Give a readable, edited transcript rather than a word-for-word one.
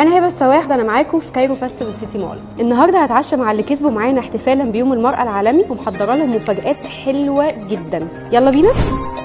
انا هبه السواح، ده انا معاكم في كايرو فيستيفال سيتي مول. النهارده هتعشى مع اللي كسبوا معانا احتفالا بيوم المرأة العالمي، ومحضره لهم مفاجآت حلوه جدا. يلا بينا.